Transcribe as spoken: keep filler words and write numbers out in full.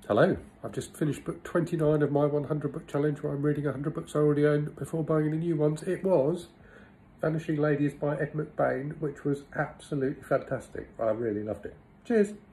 Hello, I've just finished book twenty-nine of my one hundred book challenge where I'm reading one hundred books I already owned before buying any new ones. It was Vanishing Ladies by Ed McBain, which was absolutely fantastic. I really loved it. Cheers.